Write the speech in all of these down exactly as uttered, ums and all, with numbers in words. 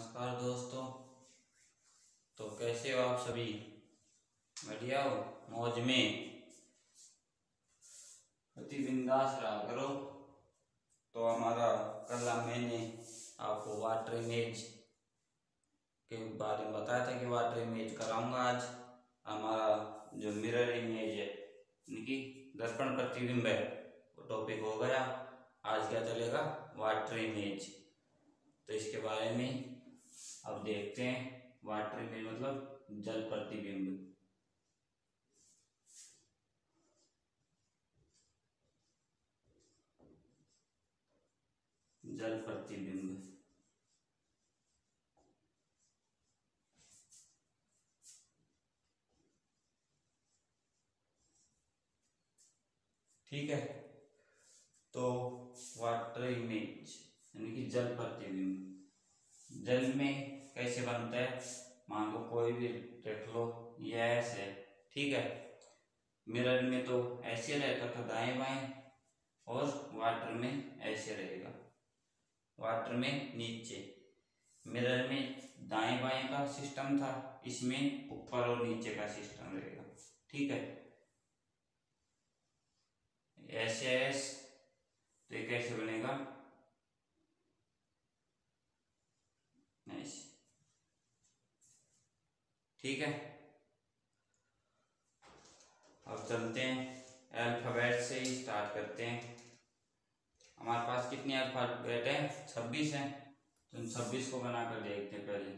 नमस्कार दोस्तों। तो कैसे हो आप सभी? बढ़िया हो? मौज में? अति बिंदास रहा करो। तो हमारा कल मैंने आपको वाटर इमेज के बारे में बताया था कि वाटर इमेज कराऊंगा आज। हमारा जो मिरर इमेज है यानी कि दर्पण प्रतिबिंब है वो टॉपिक हो गया। आज क्या चलेगा? Water image. तो इसके बारे में अब देखते हैं। वाटर इमेज मतलब जल प्रतिबिंब। जल प्रतिबिंब ठीक है। तो वाटर इमेज यानी कि जल प्रतिबिंब जल में कैसे बनता है? मान लो कोई भी रख लो, ये ऐसे है, ठीक है। मिरर में तो ऐसे रहता था दाएं बाएं, और वाटर में ऐसे रहेगा। वाटर में नीचे, मिरर में दाएं बाएं का सिस्टम था, इसमें ऊपर और नीचे का सिस्टम रहेगा, ठीक है। ऐसे ऐस तो ये कैसे बनेगा? ऐसे, ठीक है। अब चलते हैं अल्फाबेट से ही स्टार्ट करते हैं। हमारे पास कितने अल्फाबेट हैं? छब्बीस हैं। तो इन छब्बीस को बनाकर देखते हैं पहले।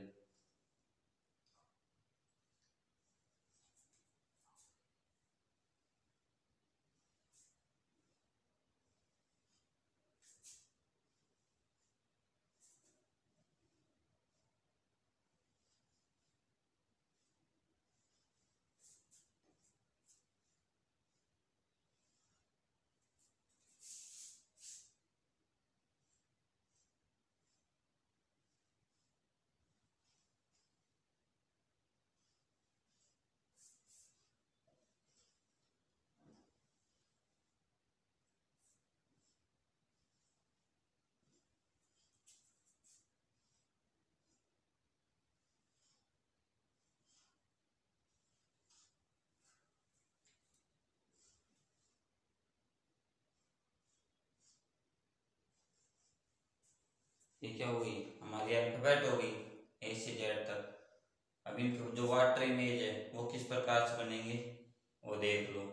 ये क्या हो गई? हमारी अल्फाबेट हो गई ए से जेड तक। अब इनके जो वाटर इमेज है वो किस प्रकार से बनेंगे वो देख लो।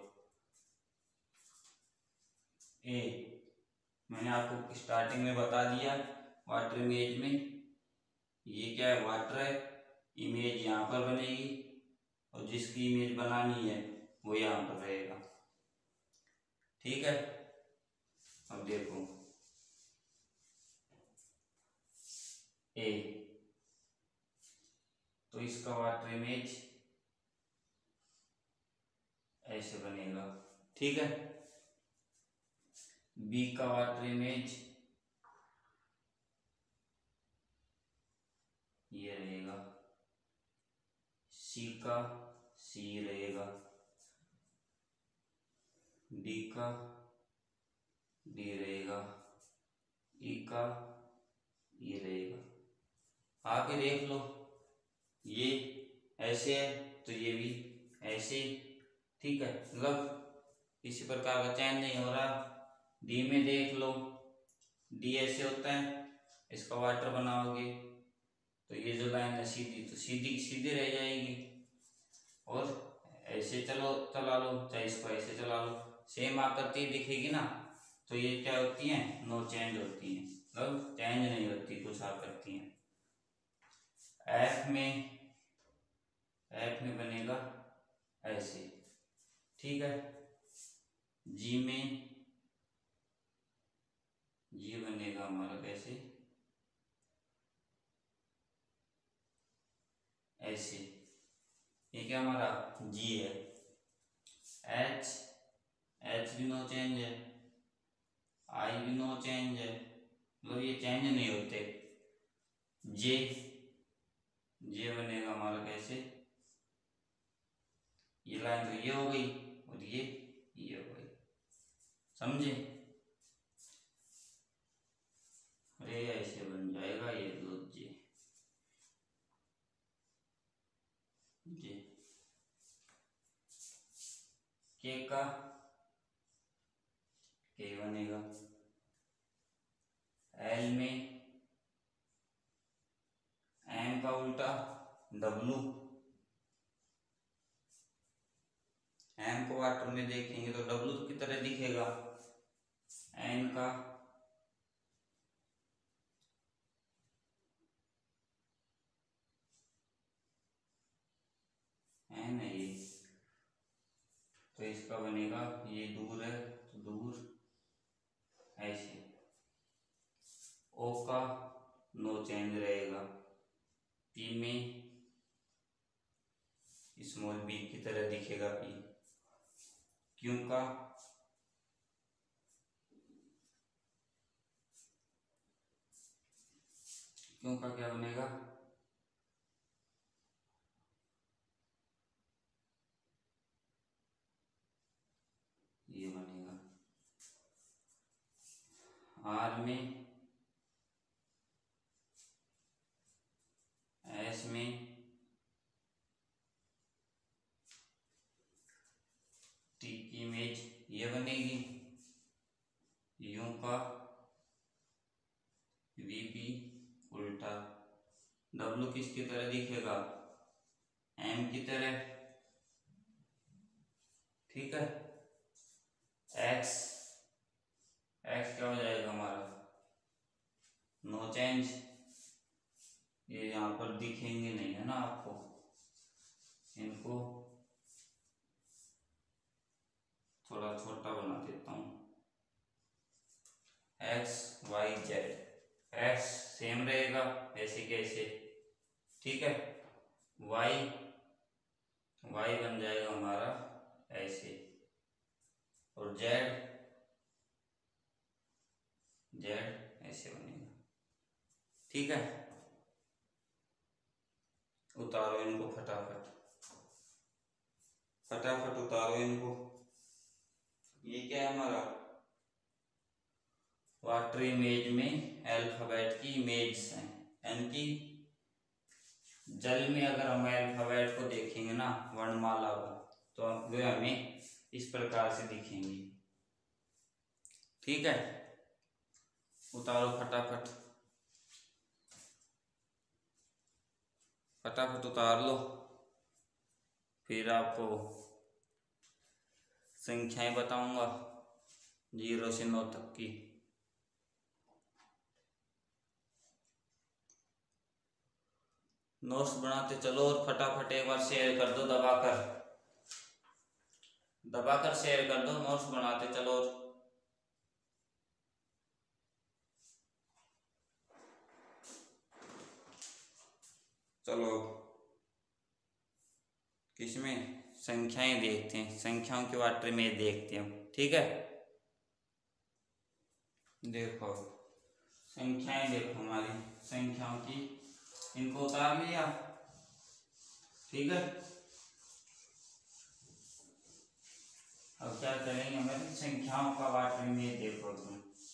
ए मैंने आपको स्टार्टिंग में बता दिया। वाटर इमेज में ये क्या है? वाटर है। इमेज यहाँ पर बनेगी और जिसकी इमेज बनानी है वो यहाँ पर रहेगा, ठीक है। अब देखो ए, तो इसका वाटर इमेज ऐसे बनेगा, ठीक है। बी का वाटर इमेज ये रहेगा। सी का सी रहेगा। डी का डी रहेगा। ई का ई रहेगा। आगे देख लो, ये ऐसे है तो ये भी ऐसे, ठीक है। मतलब किसी प्रकार का चेंज नहीं हो रहा। डी में देख लो, डी ऐसे होता है, इसका वाटर बनाओगे तो ये जो लाइन है सीधी, तो सीधी सीधी रह जाएगी। और ऐसे चलो चला लो, चाहे इसको ऐसे चला लो, सेम आकृति दिखेगी ना। तो ये क्या होती है? नो चेंज होती है, मतलब चेंज नहीं होती कुछ आकृतियां। एफ में एफ में बनेगा ऐसे, ठीक है। जी में जी बनेगा हमारा कैसे? ऐसे। ये क्या हमारा जी है। एच एच भी नो चेंज है। आई भी नो चेंज है, मतलब ये चेंज नहीं होते। जे जे बनेगा हमारा कैसे? ये लाइन तो ये हो गई और ये ये हो गई, समझे? अरे ऐसे बन जाएगा ये दो जे। के का के बनेगा, एल में एम का उल्टा डब्लू, एम को वाटर में देखेंगे तो डब्लू की तरह दिखेगा, एन का एन है ये, तो इसका बनेगा, ये दूर है तो दूर ऐसे, ओ का नो चेंज रहेगा, पी में स्मॉल बी की तरह दिखेगा पी, क्यू का क्यू का क्या बनेगा, ये बनेगा, आर में एस में टी की इमेज ये बनेगी, यू का वीपी उल्टा, डब्लू किसकी तरह दिखेगा, एम की तरह, ठीक है, एक्स एक्स क्या हो जाएगा हमारा, नो चेंज, ये यहाँ पर दिखेंगे नहीं है ना आपको, इनको थोड़ा छोटा बना देता हूँ, X Y Z, X same रहेगा ऐसे कैसे, ठीक है, वाई वाई बन जाएगा हमारा ऐसे, और जेड जेड ऐसे बनेगा, ठीक है, उतारो इनको फटाफट फटाफट उतारो इनको, ये क्या है हमारा, वाटर इमेज में अल्फाबेट की इमेज है, यानी कि जल में अगर हम अल्फाबेट को देखेंगे ना वर्णमाला को, तो वे हमें इस प्रकार से दिखेंगी, ठीक है, उतारो फटाफट फटाफट उतार लो, फिर आपको संख्याएं बताऊंगा जीरो से नौ तक की। नोट्स बनाते चलो और फटाफट एक बार शेयर कर दो, दबाकर दबाकर शेयर कर दो, नोट्स बनाते चलो। चलो किसमें संख्याएं देखते हैं, संख्याओं के वाटर में देखते हैं, ठीक है। देखो संख्याएं देखो हमारी संख्याओं की, इनको उतार लिया, ठीक है। अब क्या करेंगे, हमारी संख्याओं का वाटर में देखो तुम,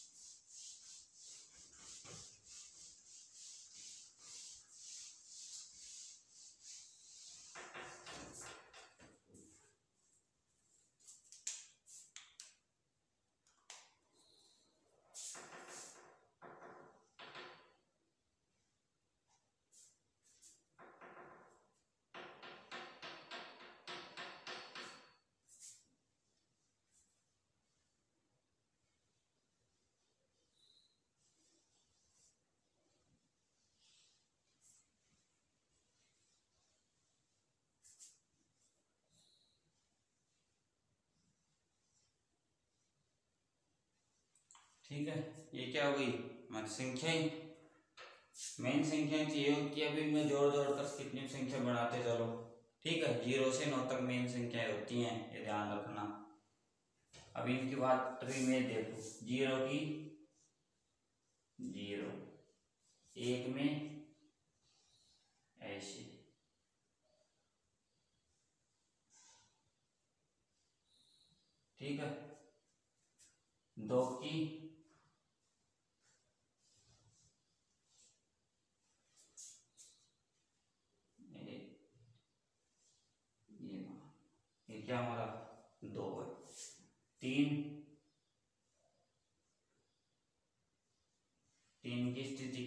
ठीक है। ये क्या हो गई हमारी संख्याएं, मेन संख्या चाहिए होती है, अभी मैं जोड़ जोड़ कर कितनी संख्या बढ़ाते चलो, ठीक है। जीरो से नौ तक मेन संख्याएं होती हैं, ये ध्यान रखना। अब इनकी बात ट्री में देखो, जीरो की जीरो, एक में ऐसे, ठीक है। दो की ये, ये क्या हमारा दो है,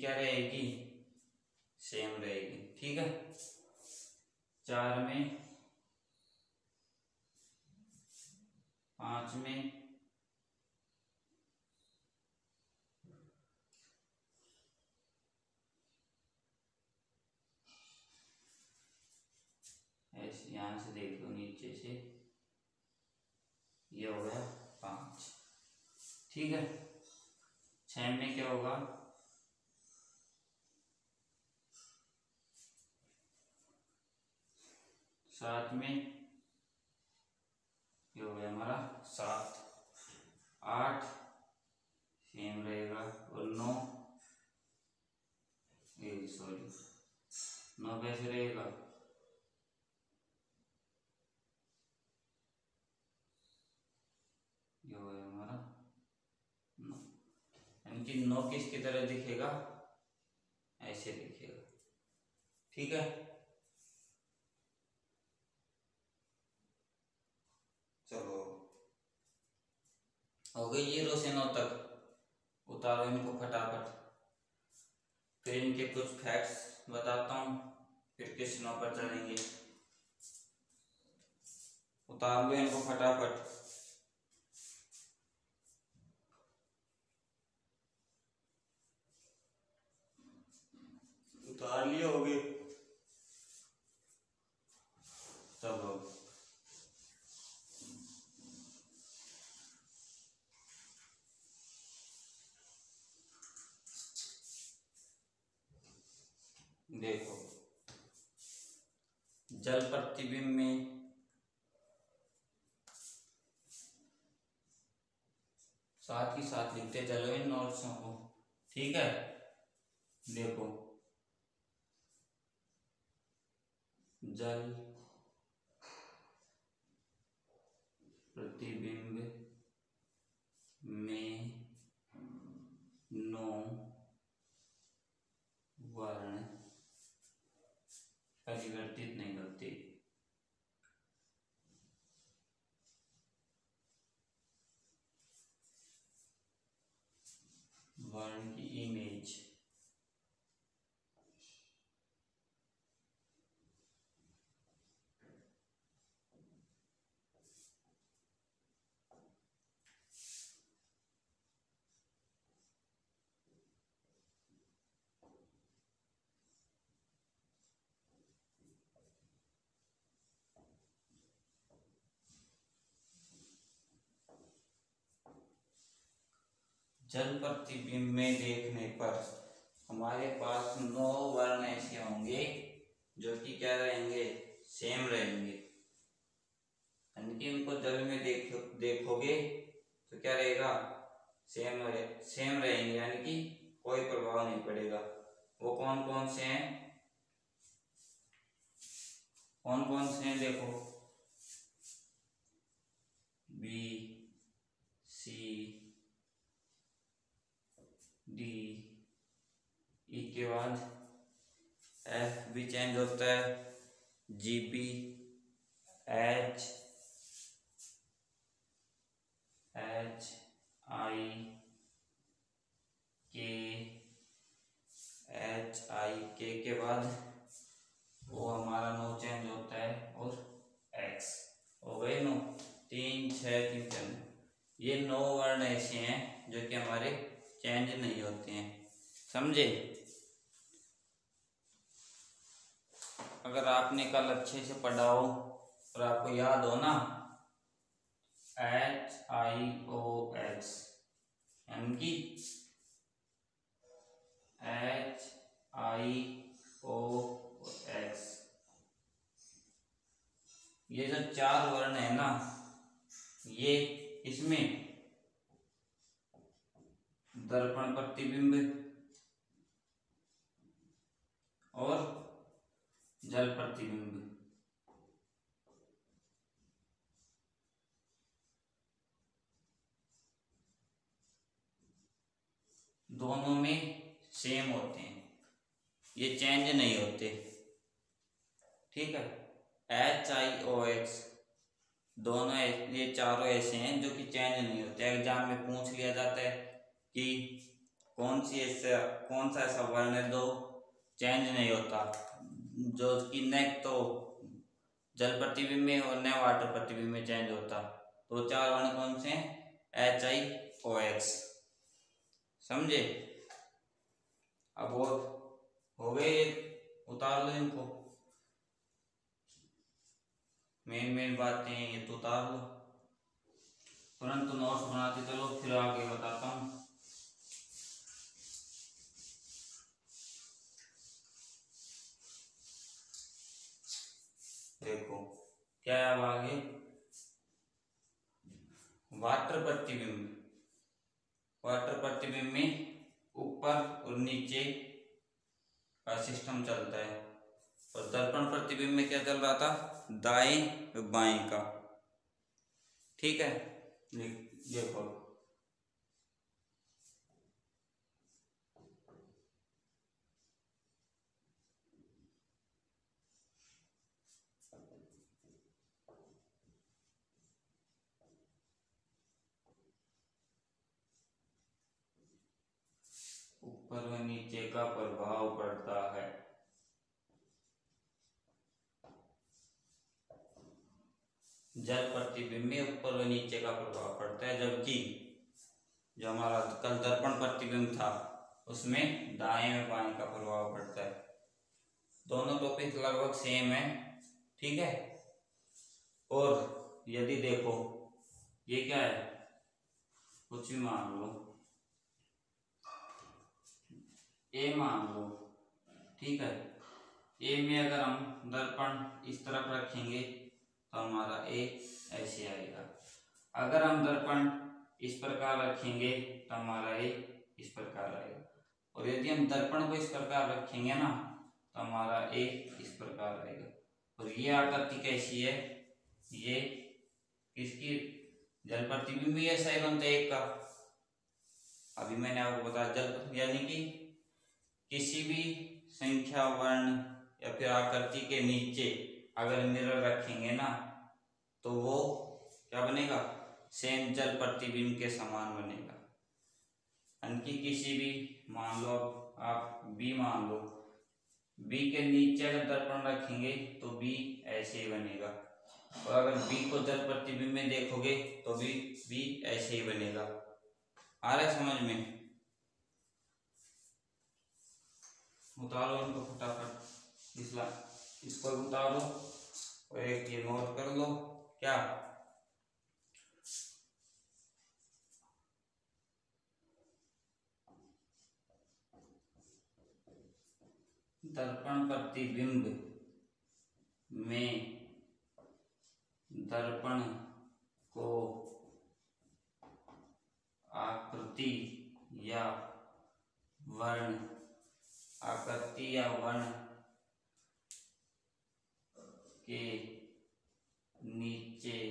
क्या रहेगी, सेम रहेगी। ठीक है, चार में, पांच में, ऐसे यहां से देख लो नीचे से, ये हो गया पांच। ठीक है, छह में क्या होगा, सात में ये हो गया हमारा सात, आठ सेम रहेगा, और नौ, ये सॉरी नौ कैसे रहेगा, ये हो गया हमारा नौ, यानी कि नौ किसकी तरह दिखेगा, ऐसे दिखेगा। ठीक है, चलो हो गई ये रो से नौ तक, उतारो इनको फटाफट, फिर इनके कुछ फैक्ट्स बताता हूँ, फिर क्वेश्चनों पर चलेंगे। उतार लो इनको फटाफट। उतार लिए होगे, चलो देखो, जल प्रतिबिंब में साथ ही साथ लिखते चलो इन नोट्सों को। ठीक है, देखो जल प्रतिबिंब में नौ वर्ण परिवर्तित नहीं होते। वर्ण की इमेज जल प्रतिबिंब में देखने पर हमारे पास नौ वर्ण ऐसे होंगे जो कि क्या रहेंगे, सेम रहेंगे, यानी कि उनको जल में देखो देखोगे तो क्या रहेगा, सेम रहे, सेम रहेंगे, यानी कि कोई प्रभाव नहीं पड़ेगा। वो कौन कौन से हैं, कौन कौन से हैं, देखो बी, सी, डी, ई के बाद एफ भी चेंज होता है, G P, H, H, I, K, H, I, के के बाद वो हमारा नो चेंज होता है, और एक्स हो गए नो, तीन छः तीन तीन, ये नौ वर्ण ऐसे हैं जो कि हमारे चेंज नहीं होते हैं। समझे? अगर आपने कल अच्छे से पढ़ा हो और आपको याद हो ना, एच आई ओ एक्स, यानी कि एच आई ओ एक्स, ये जो चार वर्ण है ना, ये इसमें दर्पण प्रतिबिंब और जल प्रतिबिंब, दोनों में सेम होते हैं, ये चेंज नहीं होते। ठीक है, एच आई ओ एक्स दोनों ये चारों ऐसे हैं जो कि चेंज नहीं होते। एग्जाम में पूछ लिया जाता है कि कौन सी ऐसा कौन सा ऐसा वर्ण है जो चेंज नहीं होता, जो कि न तो जल प्रतिबिंब में और न वाटर प्रतिबिंब में चेंज होता। तो चार वर्ण कौन से हैं? H I O X. समझे? अब वो हो गए, उतार लो इनको, मेन मेन बातें ये तो उतार लो, तुरंत नोट्स बनाते चलो, फिर आगे बताता हूँ। देखो क्या है अब आगे, वाटर प्रतिबिंब। वाटर प्रतिबिंब में ऊपर और नीचे का सिस्टम चलता है, और दर्पण प्रतिबिंब में क्या चल रहा था? दाएं बाएं का। ठीक है, देखो ऊपर व नीचे का प्रभाव पड़ता है। जल प्रतिबिंब में ऊपर व नीचे का प्रभाव पड़ता है, जबकि जो हमारा कल दर्पण प्रतिबिंब था उसमें दाएं में बाएं का प्रभाव पड़ता है। दोनों टॉपिक लगभग सेम है। ठीक है, और यदि देखो ये क्या है, कुछ भी मान लो, ए मान लो। ठीक है, ए में अगर हम दर्पण इस तरफ रखेंगे तो हमारा ए ऐसे आएगा। अगर हम दर्पण इस प्रकार रखेंगे तो हमारा ए इस प्रकार आएगा, और यदि हम दर्पण को इस प्रकार रखेंगे ना तो हमारा ए इस प्रकार आएगा। और ये आकृति कैसी है? ये किसकी? जल प्रतिबिंब भी ऐसा ही बनता है एक का। अभी मैंने आपको बताया जल, यानी कि किसी भी संख्या, वर्ण या फिर आकृति के नीचे अगर मिरर रखेंगे ना तो वो क्या बनेगा? सेम जल प्रतिबिंब के समान बनेगा। यानी कि किसी भी, मान लो आप बी मान लो, बी के नीचे अगर दर्पण रखेंगे तो बी ऐसे ही बनेगा, और अगर बी को जल प्रतिबिंब में देखोगे तो भी बी ऐसे ही बनेगा। आ रहा है समझ में? उतारो इनको फटाफट, इसला इसको उतारो और एक ये नोट कर लो। क्या? दर्पण प्रतिबिंब में दर्पण को आकृति या वर्ण आकृति या वर्ण के नीचे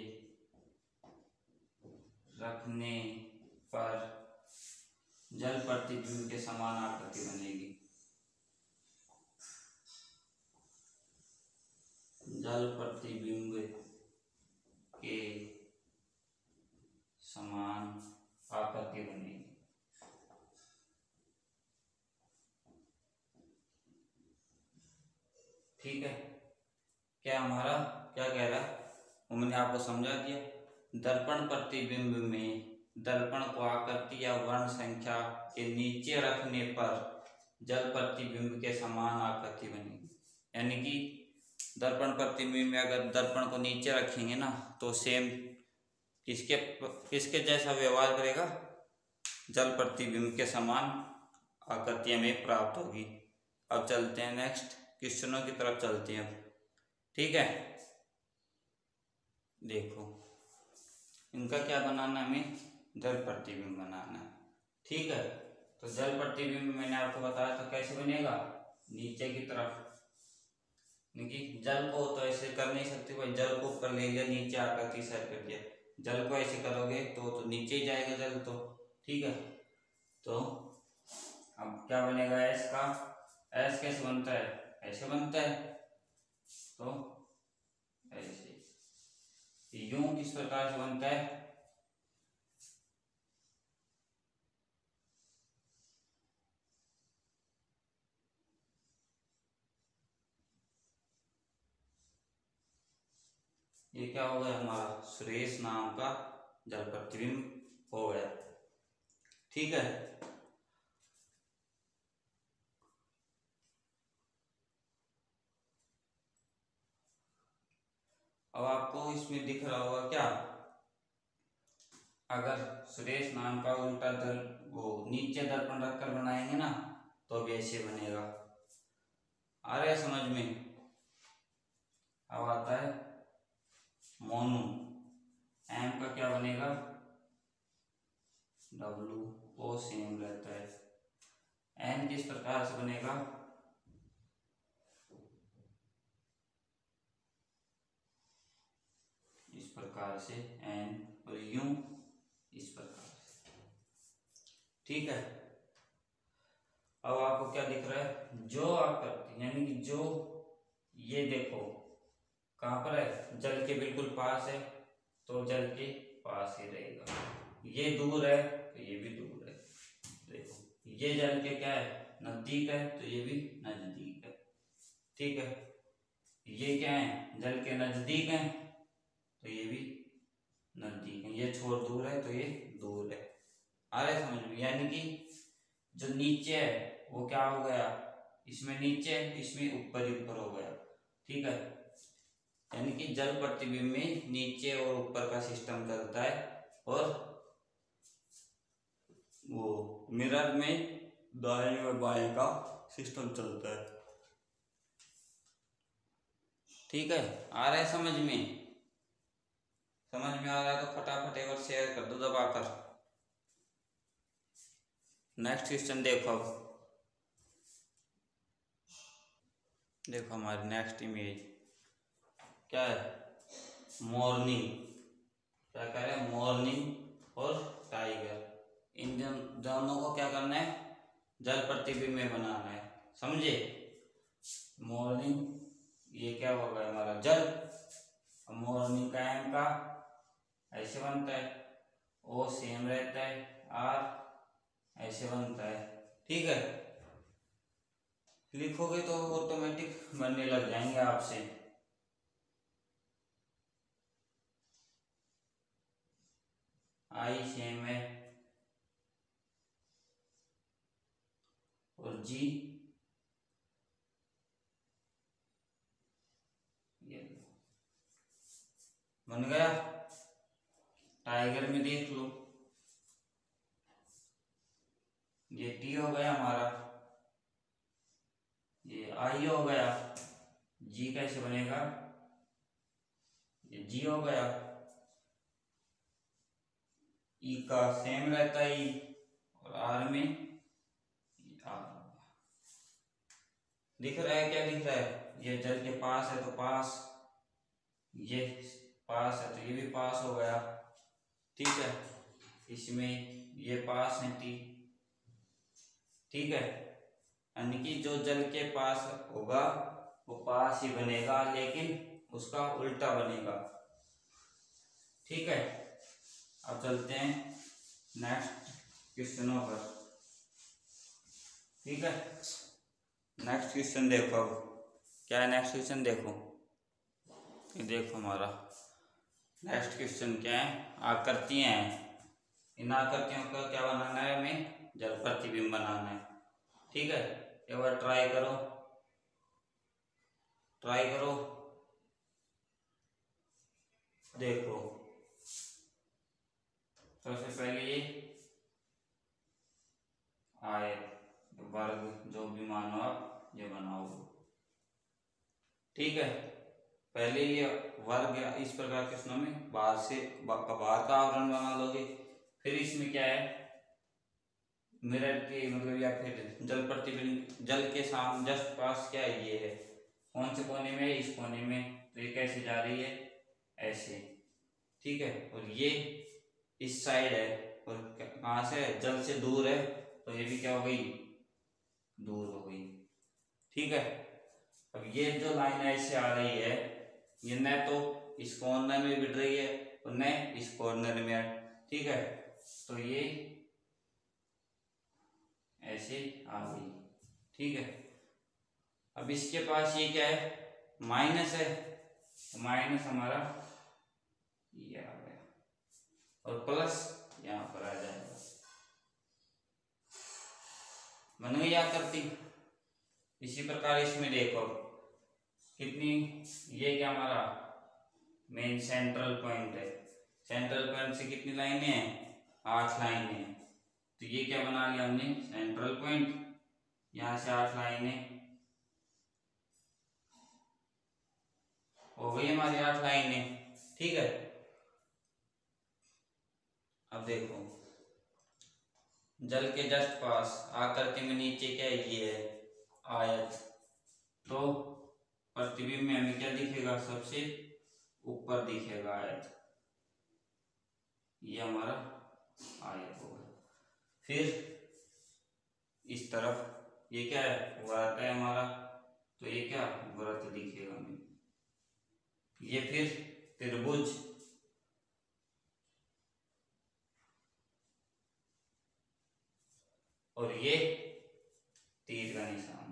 रखने पर जल प्रतिबिंब के समान आकृति बनेगी। जल प्रतिबिंब के समान आकृति बनेगी। ठीक है, क्या हमारा क्या कह रहा है वो मैंने आपको समझा दिया। दर्पण प्रतिबिंब में दर्पण को आकृति या वर्ण संख्या के नीचे रखने पर जल प्रतिबिंब के समान आकृति बनेगी। यानी कि दर्पण प्रतिबिंब में अगर दर्पण को नीचे रखेंगे ना तो सेम किसके किसके जैसा व्यवहार करेगा? जल प्रतिबिंब के समान आकृति हमें प्राप्त होगी। अब चलते हैं नेक्स्ट क्वेश्चनों की तरफ चलते हैं। ठीक है, देखो इनका क्या बनाना, हमें जल प्रतिबिंब बनाना है। ठीक है, तो जल प्रतिबिंब मैंने आपको बताया था कैसे बनेगा, नीचे की तरफ। क्योंकि जल को तो ऐसे कर नहीं सकते भाई, जल को ऊपर ले लिया, नीचे आकृति सेट कर दिया। जल को ऐसे करोगे तो तो नीचे ही जाएगा जल तो। ठीक है, तो अब क्या बनेगा एस का? एस कैसे बनता है? ऐसे बनता है, तो ऐसे। यूं किस प्रकार से बनता है? ये क्या हो गया हमारा, सुरेश नाम का जल प्रतिबिंब हो गया। ठीक है, अब आपको इसमें दिख रहा होगा क्या, अगर सुरेश नाम का उल्टा दल वो नीचे दर्पण रखकर बनाएंगे ना तो भी ऐसे बनेगा। आ रहा है समझ में? अब आता है मोनू, एम का क्या बनेगा, डब्लू, ओ सेम रहता है। एन किस प्रकार से बनेगा, इस प्रकार से एन, और यूं इस प्रकार से। ठीक है, अब आपको क्या दिख रहा है, जो आप करते हैं यानी कि जो ये देखो कहां पर है, जल के बिल्कुल पास है तो जल के पास ही रहेगा, ये दूर है तो ये भी दूर है। देखो ये जल के क्या है, नजदीक है तो ये भी नजदीक है। ठीक है, ये क्या है, जल के नजदीक है तो ये भी नजदीक है, ये छोर दूर है तो ये दूर है। आ रहा है समझ में? यानी कि जो नीचे है वो क्या हो गया, इसमें नीचे है, इसमें ऊपर ही ऊपर हो गया। ठीक है, यानी कि जल प्रतिबिंब में नीचे और ऊपर का सिस्टम चलता है, और वो मिरर में दाएं और बाएं का सिस्टम चलता है। ठीक है, आ रहा है समझ में? समझ में आ रहा है तो फटाफट एक बार शेयर कर दो दबाकर। नेक्स्ट क्वेश्चन देखो, अब देखो हमारी नेक्स्ट इमेज क्या है, मॉर्निंग, क्या कह रहे हैं, मॉर्निंग और टाइगर, इन दोनों को क्या करना है, जल प्रतिबिंब में बनाना है। समझे? मॉर्निंग ये क्या होगा हमारा जल, मॉर्निंग का एम का ऐसे बनता है, ओ सेम रहता है, आर ऐसे बनता है। ठीक है, लिखोगे तो ऑटोमेटिक बनने लग जाएंगे आपसे। आई सेम है और जी ये बन गया। टाइगर में देख लो, ये टी हो गया हमारा, ये आई हो गया, जी कैसे बनेगा, ये जी हो गया, ई का सेम रहता है ई, और आर में आर दिख रहा है, क्या दिख रहा है, ये जल के पास है तो पास, ये पास है तो ये भी पास हो गया। ठीक है, इसमें ये पास है टी। ठीक है, यानी कि जो जल के पास होगा वो पास ही बनेगा, लेकिन उसका उल्टा बनेगा। ठीक है, अब चलते हैं नेक्स्ट क्वेश्चनों पर। ठीक है, नेक्स्ट क्वेश्चन देखो, अब क्या है नेक्स्ट क्वेश्चन, देखो ये देखो हमारा नेक्स्ट क्वेश्चन क्या है, आकृतियां हैं, इन आकृतियों का क्या बनाना है, हमें जल प्रतिबिंब बनाना है। ठीक है, एक बार ट्राई करो, ट्राई करो, देखो सबसे पहले ये आए वर्ग जो भी मानो आप ये बनाओ। ठीक है, पहले ये वर्ग इस प्रकार के प्रश्नों में बाहर से बाहर का आवरण बना लोगे, फिर इसमें क्या है, मिरर के मतलब या फिर जल प्रतिबिंब, जल के सामने जस्ट पास क्या है, ये है, कौन से कोने में, इस कोने में, तो ये कैसे जा रही है, ऐसे। ठीक है, और ये इस साइड है, और कहाँ से, जल से दूर है, तो ये भी क्या हो गई, दूर हो गई। ठीक है, अब ये जो लाइन ऐसे आ रही है, ये न तो इस कॉर्नर में बढ़ रही है और न इस कॉर्नर में है। ठीक है, तो ये ऐसे आ गई। ठीक है, अब इसके पास ये क्या है, माइनस है, तो माइनस हमारा ये आ गया और प्लस यहाँ पर आ जाएगा। बन गई आकृति। इसी प्रकार इसमें देखो कितनी, ये क्या हमारा मेन सेंट्रल पॉइंट है। सेंट्रल पॉइंट से कितनी लाइनें हैं, आठ लाइनें हैं। तो ये क्या बना लिया हमने, सेंट्रल पॉइंट। यहां से आठ लाइनें हो गई हमारी, आठ लाइनें, ठीक है। अब देखो जल के जस्ट पास आकृति में नीचे क्या है, ये है आयत। तो प्रतिबिंब में हमें क्या दिखेगा, सबसे ऊपर दिखेगा आयत। ये हमारा आयत होगा। फिर इस तरफ ये क्या है, वृत्त है हमारा। तो ये क्या वृत्त दिखेगा हमें। ये फिर त्रिभुज, और ये तीर का निशान।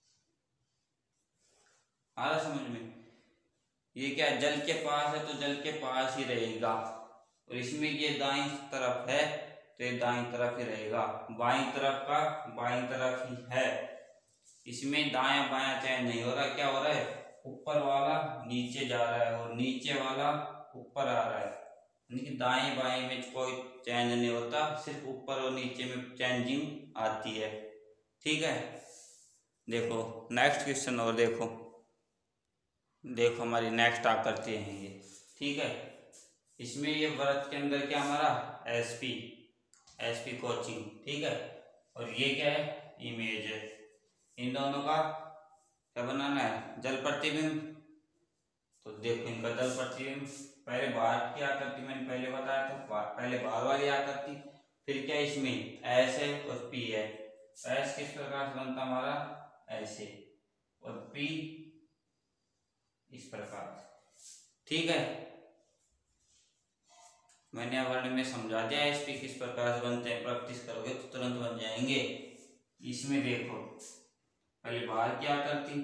आ रहा समझ में। ये क्या जल के पास है तो जल के पास ही रहेगा, और इसमें ये दाईं तरफ है तो ये दाईं तरफ ही रहेगा। बाईं तरफ का बाईं तरफ ही है। इसमें दायां बायां चेंज नहीं हो रहा। क्या हो रहा है, ऊपर वाला नीचे जा रहा है और नीचे वाला ऊपर आ रहा है। यानी कि दाएं बाएं में कोई चेंज नहीं होता, सिर्फ ऊपर और नीचे में चेंजिंग आती है, ठीक है। देखो नेक्स्ट क्वेश्चन और देखो देखो हमारी नेक्स्ट आकृति है ये, ठीक है। इसमें ये वृत्त के अंदर क्या हमारा एसपी एसपी कोचिंग, ठीक है। और ये क्या है, इमेज है। इन दोनों का क्या बनाना है, जल प्रतिबिंब। तो देखो इनका जल प्रतिबिंब, पहले बाहर की आकृति मैंने पहले बताया था, पहले बाहर वाली आकृति, फिर क्या इसमें एस है और पी है। एस किस प्रकार से बनता हमारा, ऐसे, और पी इस प्रकार, ठीक है। मैंने वर्ण में समझा दिया एस पी किस प्रकार से बनते हैं, प्रैक्टिस करोगे तो तुरंत बन जाएंगे। इसमें देखो पहले बाहर की आकृति,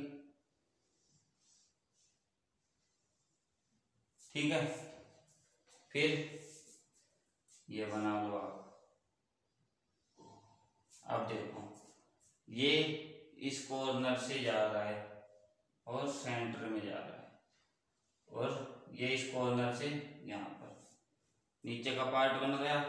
ठीक है। फिर ये बना लो आप। अब देखो ये इस कॉर्नर से जा रहा है और सेंटर में जा रहा है, और ये इस कॉर्नर से यहाँ पर नीचे का पार्ट बन गया,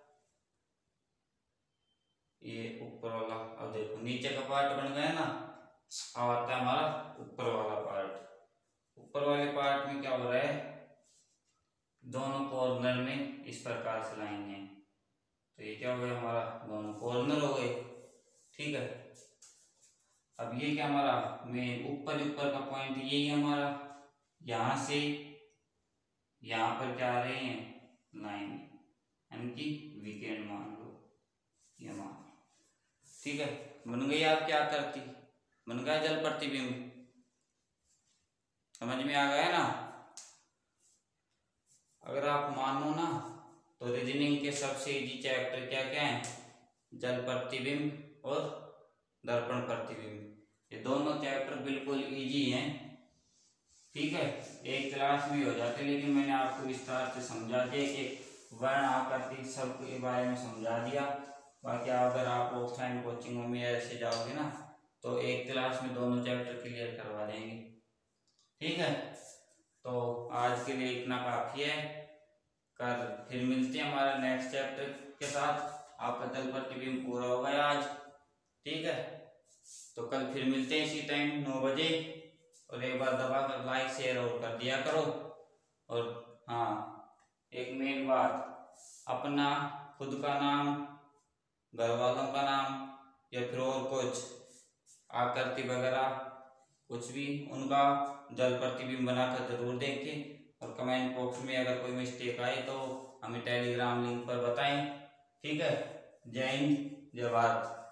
ये ऊपर वाला। अब देखो नीचे का पार्ट बन गया ना, अब आता है हमारा ऊपर वाला पार्ट। ऊपर वाले पार्ट में क्या हो रहा है, दोनों कॉर्नर में इस प्रकार से लाइन है। तो ये क्या हो गया हमारा, दोनों कॉर्नर हो गए, ठीक है। अब ये क्या हमारा मेन ऊपर ऊपर का पॉइंट यही है हमारा। यहां से यहां पर क्या आ रहे हैं, लाइन, यानी कि वीकेंड मान लो, ये मान, ठीक है। बन गई आप क्या करती, बन गया जल प्रतिबिंब। समझ में आ गया ना। अगर आप मानो ना तो रीजनिंग के सबसे इजी चैप्टर क्या क्या है, जल प्रतिबिंब और दर्पण प्रतिबिंब। ये दोनों चैप्टर बिल्कुल इजी हैं, ठीक है। एक क्लास में हो जाते, लेकिन मैंने आपको विस्तार से समझा दिया कि वर्ण आकृति सब के बारे में समझा दिया। बाकी अगर आप ऑफलाइन कोचिंगों में ऐसे जाओगे ना तो एक क्लास में दोनों चैप्टर क्लियर करवा देंगे, ठीक है। तो आज के लिए इतना काफी है। कल फिर मिलते हैं हमारे नेक्स्ट चैप्टर के साथ। आपका जल प्रतिबिंब पूरा हो गया आज, ठीक है। तो कल फिर मिलते हैं इसी टाइम नौ बजे। और एक बार दबा कर लाइक शेयर और कर दिया करो। और हाँ, एक मेन बात, अपना खुद का नाम, घर वालों का नाम या फिर और कुछ आकृति वगैरह कुछ भी उनका जल प्रतिबिंब बनाकर जरूर देखें। और कमेंट बॉक्स में अगर कोई मिस्टेक आए तो हमें टेलीग्राम लिंक पर बताएं, ठीक है। जय हिंद, जय भारत।